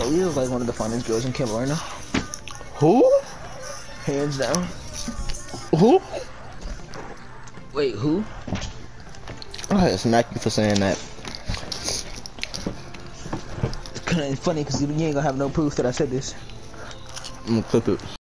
Aaliyah's like one of the funniest girls in Carolina. Who? Hands down. Who? Wait, who? I had to smack you for saying that. It's kinda funny because you ain't gonna have no proof that I said this. I'm gonna clip it.